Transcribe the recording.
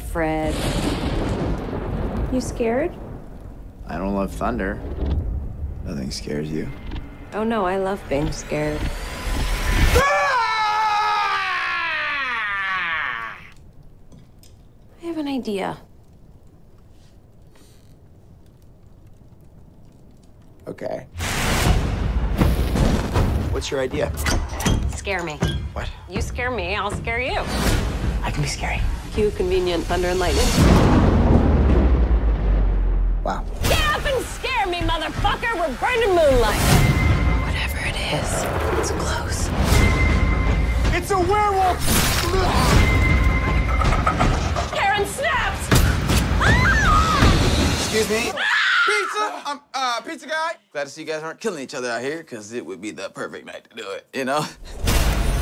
Fred. You scared? I don't love thunder. Nothing scares you. Oh no, I love being scared. I have an idea. Okay. What's your idea? Scare me. What? You scare me, I'll scare you. I can be scary. Cue convenient thunder and lightning. Wow. Get up and scare me, motherfucker! We're burning moonlight. Whatever it is, it's close. It's a werewolf! Karen snaps! Ah! Excuse me? Pizza? Pizza guy? Glad to see you guys aren't killing each other out here, because it would be the perfect night to do it, you know?